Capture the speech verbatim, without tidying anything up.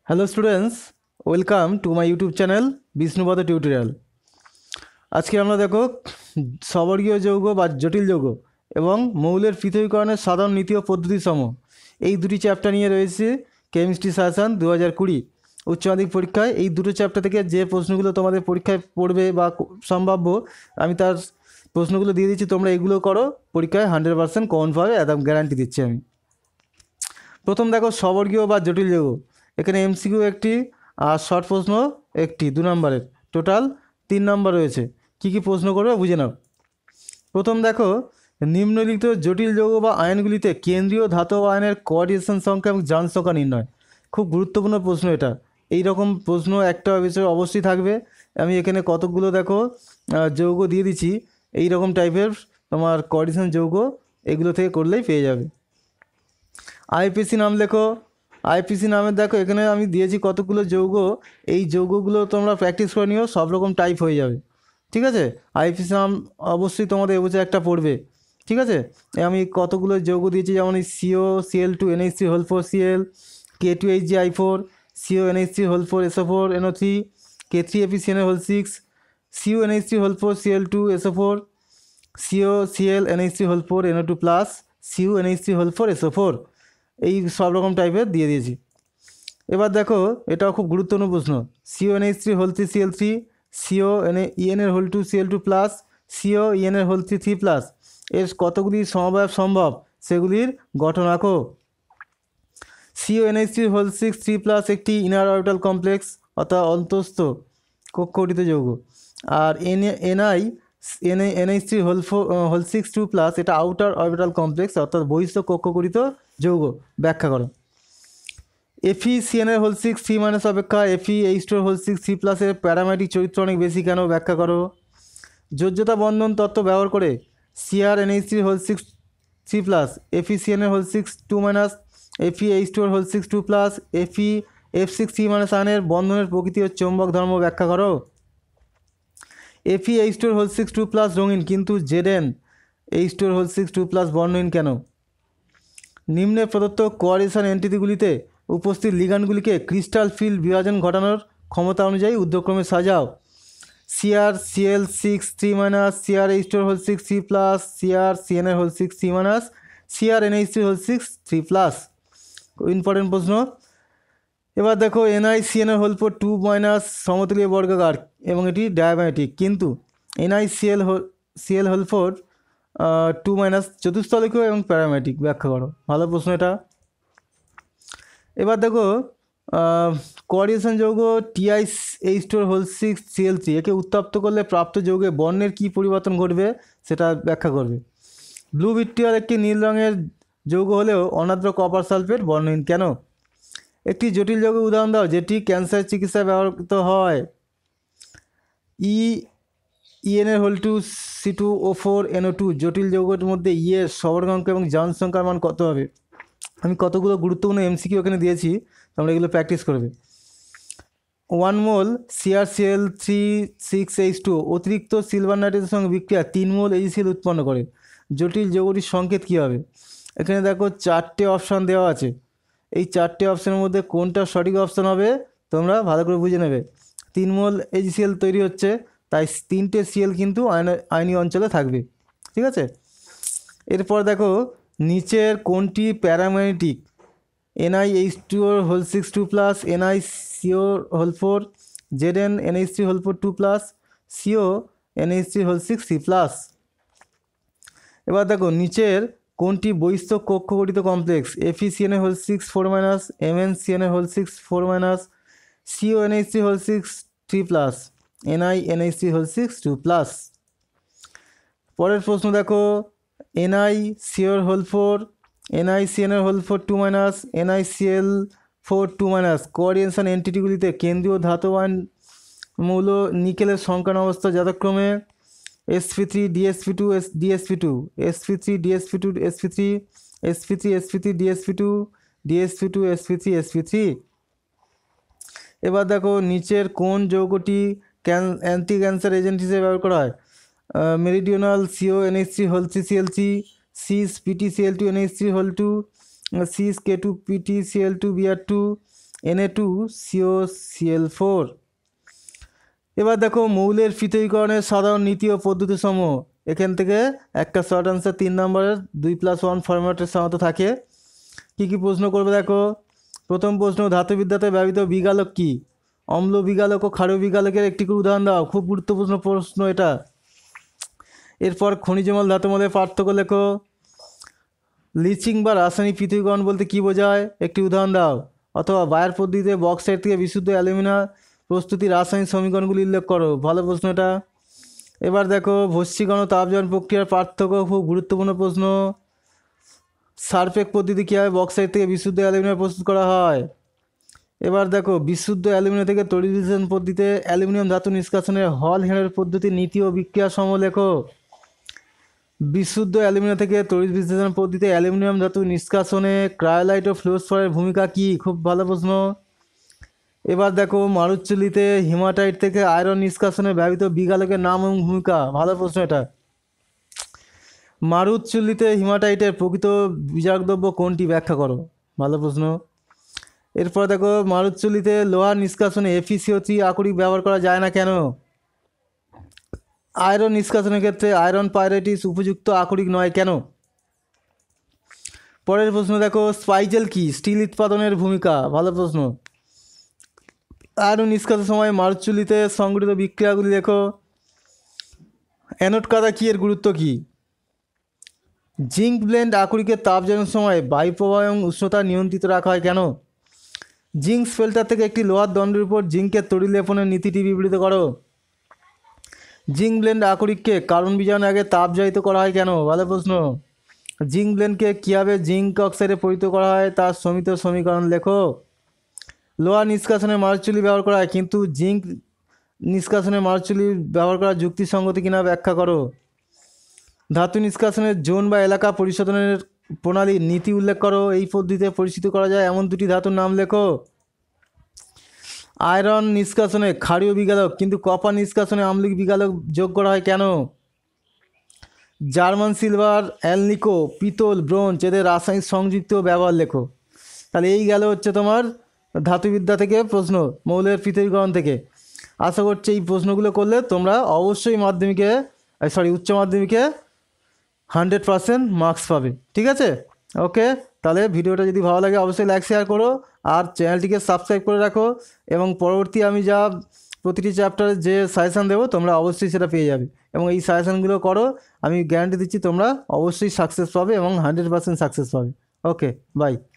Hello students, welcome to my YouTube channel Bishnupada tutorial. আজকে আমরা দেখো সবর্গীয় যৌগ বা জটিল যৌগ এবং মৌলের পৃথকীকরণের সাধারণ নীতি ও পদ্ধতি সমূহ এই দুটি চ্যাপ্টার নিয়ে রয়েছে কেমিস্ট্রি সাজেশন দু হাজার কুড়ি উচ্চ মাধ্যমিক পরীক্ষায়। এই দুটো চ্যাপ্টার থেকে যে প্রশ্নগুলো তোমাদের পরীক্ষায় পড়বে বা সম্ভাব্য, আমি তার প্রশ্নগুলো দিয়ে দিচ্ছি, তোমরা এগুলো করো, পরীক্ষায় হান্ড্রেড পার্সেন্ট কমন পাবে, একদম গ্যারান্টি দিচ্ছি আমি। প্রথম দেখো সবর্গীয় বা জটিল যৌগ। এখানে এমসিকিউ একটি আর শর্ট প্রশ্ন একটি, দু নম্বরের, টোটাল তিন নম্বর রয়েছে। কি কি প্রশ্ন করবে বুঝে নাও। প্রথম দেখো, নিম্নলিখিত জটিল যৌগ বা আয়নগুলিতে কেন্দ্রীয় ধাতব আয়নের কোঅর্ডিনেশন সংখ্যা এবং জারণ সংখ্যা নির্ণয়। খুব গুরুত্বপূর্ণ প্রশ্ন এটা। এই রকম প্রশ্ন একটা বিষয় অবশ্যই থাকবে। আমি এখানে কতকগুলো দেখো যৌগ দিয়ে দিচ্ছি, এই রকম টাইপের তোমার কোঅর্ডিনেশন যৌগ, এগুলো থেকে করলেই পেয়ে যাবে। আইপিসি নাম লেখো। আইপিসি নামের দেখো এখানে আমি দিয়েছি কতগুলো যৌগ, এই যৌগগুলো তোমরা প্র্যাকটিস করে নিও, সব রকম টাইপ হয়ে যাবে, ঠিক আছে। আইপিসি নাম অবশ্যই তোমাদের এবছর একটা পড়বে, ঠিক আছে। আমি কতগুলো যৌগ দিয়েছি, যেমন এই CO CL two NH three whole four CL, K two H G I four, CO NH three whole four SO four NO three, K three AP CN whole six, CO NH three whole four CL two SO four, CO CL NH three whole four NO two plus, CO NH three whole four SO four, এই সব রকম টাইপের দিয়ে দিয়েছি। এবার দেখো, এটাও খুব গুরুত্বপূর্ণ প্রশ্ন। CO NH three whole three CL three, CO N ইএনের whole two CL two plus, CO ইএনের হোল থ্রি থ্রি প্লাস, এর কতগুলি সমবায় সম্ভব সেগুলির গঠন আঁকো। CO NH three whole six three plus একটি ইনার অরবিটাল কমপ্লেক্স অর্থাৎ অন্তস্থ কক্ষগঠিত যৌগ, আর N NI N NH three whole four whole six two plus এটা আউটার অরবিটাল কমপ্লেক্স অর্থাৎ বহিস্থ কক্ষগঠিত যৌগ, ব্যাখ্যা করো। এফি সিএনের হোল সিক্স থ্রি মাইনাস অপেক্ষা F E H two whole six three প্লাসের প্যারামেটিক চরিত্র অনেক বেশি কেন, ব্যাখ্যা করো। যোজ্যতা বন্ধন তত্ত্ব ব্যবহার করে CR NH three whole six three plus F E সিএনের whole six two minus F E H two whole six two plus F E F six three minus আয়নের বন্ধনের প্রকৃতি ও চৌম্বক ধর্ম ব্যাখ্যা করো। F E H two whole six two plus রঙিন কিন্তু Z N H two whole six two plus বর্ণহীন কেন। নিম্নে প্রদত্ত কোঅর্ডিনেশন এন্টিটিগুলিতে উপস্থিত লিগ্যান্ডগুলিকে ক্রিস্টাল ফিল্ড বিভাজন ঘটানোর ক্ষমতা অনুযায়ী ঊর্ধ্বক্রমে সাজাও। CR CL six three minus CR H two whole six three plus CR সিএনএর whole six three minus CR NH three whole six three plus, important প্রশ্ন। এবার দেখো এনআই সিএনের হোল ফোর টু মাইনাস সমতুলীয় বর্গাকার এবং এটি ডায়াবেটিক, কিন্তু NI CL whole CL whole four two minus চতুস্থলিক এবং প্যারামেটিক, ব্যাখ্যা করো। ভালো প্রশ্ন এটা। এবার দেখো কোঅর্ডিনেশন যৌগ TI H two whole six CL three একে উত্তপ্ত করলে প্রাপ্ত যৌগে বর্ণের কী পরিবর্তন ঘটবে সেটা ব্যাখ্যা করবে। ব্লু ভিট্রিয়াল একটি নীল রঙের যৌগ হলেও অনাদ্র কপার সালফেট বর্ণহীন কেন। একটি জটিল যৌগের উদাহরণ দাও যেটি ক্যান্সার চিকিৎসায় ব্যবহৃত হয়। ই ইএনের whole two C two O four NO two জটিল যৌগের মধ্যে ইয়ের সবর্গাঙ্ক এবং জারণ সংখ্যার মান কত হবে। আমি কতগুলো গুরুত্বপূর্ণ এমসিকিউ এখানে দিয়েছি, তোমরা এগুলো প্র্যাকটিস করবে। One mole CR CL three six H two অতিরিক্ত সিলভার নাইট্রেটের সঙ্গে বিক্রিয়া তিন মোল এইচসিএল উৎপন্ন করে, জটিল যৌগটির সংকেত কী হবে। এখানে দেখো চারটে অপশান দেওয়া আছে, এই চারটে অপশানের মধ্যে কোনটা সঠিক অপশান হবে তোমরা ভালো করে বুঝে নেবে। তিন মোল এইচসিএল তৈরি হচ্ছে, তাই তিনটে সিএল কিন্তু আয়ন আয়নি অঞ্চলে থাকবে, ঠিক আছে। এরপর দেখো নিচের কোনটি paramagnetic. NI H two whole six two plus NI CO whole four Z N NH three whole four two plus CO NH three whole six three plus. এবার দেখো নিচের কোনটি বহিস্থ কক্ষগঠিত complex. F E CN whole six four minus M N CN whole six four minus CO NH three whole six three plus NI NH three whole six two plus. পরের প্রশ্ন দেখো NI sure whole four NI সিএনএর whole four two minus NI CL four two minus coordination এন্টিটিগুলিতে কেন্দ্রীয় ধাতবান মৌল নিকেলের সংকরণ অবস্থা যথাক্রমে SP three DSP two S DSP two SP three DSP two SP three SP three SP three DSP two DSP two SP three SP three. এবার দেখো নিচের কোন যৌগটি ক্যান অ্যান্টি ক্যান্সার এজেন্ট হিসেবে ব্যবহার করা হয়। Meridional CO NH three whole three CL three cis PT CL two NH three whole two cis K two PT CL two BR two N A two C O C L four. এবার দেখো মৌলের পৃথকীকরণের সাধারণ নীতি ও পদ্ধতি সমূহ। এখান থেকে একটা শর্ট আনসার তিন নম্বরের দুই প্লাস ওয়ান ফরম্যাটের সাথে থাকে। কী কী প্রশ্ন করবে দেখো। প্রথম প্রশ্ন, ধাতুবিদ্যাতে ব্যবহৃত বিগালক কী? অম্ল বিগালক ও ক্ষারীয় বিগালকের একটি করে উদাহরণ দাও। খুব গুরুত্বপূর্ণ প্রশ্ন এটা। এরপর খনিজমল ধাতুমলের পার্থক্য লেখো। লিচিং বা রাসায়নিক পৃথকীকরণ বলতে কী বোঝায়? একটি উদাহরণ দাও। অথবা বায়ার পদ্ধতিতে বক্সাইট থেকে বিশুদ্ধ অ্যালুমিনা প্রস্তুতি রাসায়নিক সমীকরণগুলি উল্লেখ করো। ভালো প্রশ্ন এটা। এবার দেখো ভস্মীকরণ ও তাপজারণ প্রক্রিয়ার পার্থক্য, খুব গুরুত্বপূর্ণ প্রশ্ন। সারফেক পদ্ধতি কীভাবে বক্সাইট থেকে বিশুদ্ধ অ্যালুমিনিয়াম প্রস্তুত করা হয়? এবার দেখো বিশুদ্ধ অ্যালুমিনিয়াম থেকে তড়িৎ বিশ্লেষণ পদ্ধতিতে অ্যালুমিনিয়াম ধাতু নিষ্কাশনের হল হেনের পদ্ধতির নীতি ও বিক্রিয়া সমূহ লেখো। বিশুদ্ধ অ্যালুমিনিয়াম থেকে তড়িৎ বিশ্লেষণ পদ্ধতিতে অ্যালুমিনিয়াম ধাতু নিষ্কাশনে ক্রায়োলাইট ও ফ্লোরস্ফারের ভূমিকা কী? খুব ভালো প্রশ্ন। এবার দেখো মারুচ্চুলিতে হিমাটাইট থেকে আয়রন নিষ্কাশনে ব্যবহৃত বিগালকের নাম এবং ভূমিকা। ভালো প্রশ্ন এটা। মারুচ্চুল্লিতে হিমাটাইটের প্রকৃত বিজারক দ্রব্য কোনটি? ব্যাখ্যা করো। ভালো প্রশ্ন। এরপর দেখো মারুচ্চুল্লিতে লোহার নিষ্কাশনে এফিসিও থ্রি আকরিক ব্যবহার করা যায় না কেন? আয়রন নিষ্কাশনের ক্ষেত্রে আয়রন পাইরেটিস উপযুক্ত আকরিক নয় কেন? পরের প্রশ্ন দেখো স্পাইজেল কি? স্টিল উৎপাদনের ভূমিকা। ভালো প্রশ্ন। আয়রন নিষ্কাশনের সময় মারুচ্চুল্লিতে সংঘটিত বিক্রিয়াগুলি লেখো। অ্যানোড কাদা কি এর গুরুত্ব কী? জিঙ্ক ব্লেন্ড আকরিকের তাপজারণের সময় বায়ু প্রবাহ এবং উষ্ণতা নিয়ন্ত্রিত রাখা হয় কেন? জিঙ্ক স্পেল্টার থেকে একটি লোহার দণ্ডের উপর জিঙ্কের তড়ি লেপনের নীতিটি বিবৃত করো। জিঙ্ক ব্লেন্ড আকরিককে কার্বন বিজারণের আগে তাপজারিত করা হয় কেন? ভালো প্রশ্ন। জিঙ্ক ব্লেন্ডকে কীভাবে জিঙ্ক অক্সাইডে পরিণত করা হয় তার সমিত সমীকরণ লেখো। লোহা নিষ্কাশনে মারুচ্চুল্লি ব্যবহার করা হয়, কিন্তু জিঙ্ক নিষ্কাশনে মারুচ্চুল্লি ব্যবহার করা যুক্তিসঙ্গত কিনা ব্যাখ্যা করো। ধাতু নিষ্কাশনের জোন বা এলাকা পরিশোধনের প্রণালীর নীতি উল্লেখ করো। এই পদ্ধতিতে পরিচিত করা যায় এমন দুটি ধাতুর নাম লেখো। আয়রন নিষ্কাশনে ক্ষারীয় বিগালক কিন্তু কপার নিষ্কাশনে আম্লিক বিগালক যোগ করা হয় কেন? জার্মান সিলভার, অ্যালনিকো, পিতল, ব্রোঞ্জ এদের রাসায়নিক সংযুক্ত ব্যবহার লেখো। তাহলে এই গেল হচ্ছে তোমার ধাতুবিদ্যা থেকে প্রশ্ন, মৌলের পৃথকীকরণ থেকে। আশা করছি এই প্রশ্নগুলো করলে তোমরা অবশ্যই মাধ্যমিকে সরি উচ্চ মাধ্যমিকে হান্ড্রেড পারসেন্ট মার্কস পাবে। ঠিক আছে, ওকে। তাহলে ভিডিওটা যদি ভালো লাগে অবশ্যই লাইক শেয়ার করো, আর চ্যানেলটিকে সাবস্ক্রাইব করে রাখো, এবং পরবর্তী আমি যা প্রতিটি চ্যাপ্টারে যে সাজেশান দেবো তোমরা অবশ্যই সেটা পেয়ে যাবে, এবং এই সাজেশানগুলো করো, আমি গ্যারান্টি দিচ্ছি তোমরা অবশ্যই সাকসেস পাবে এবং হান্ড্রেড পারসেন্ট সাকসেস পাবে। Okay, by.